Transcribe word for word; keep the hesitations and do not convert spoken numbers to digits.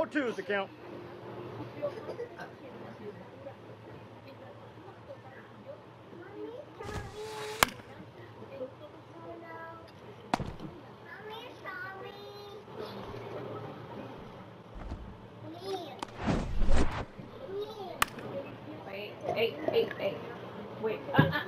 more twos to count. Wait, eight, eight, eight. Wait, uh, uh.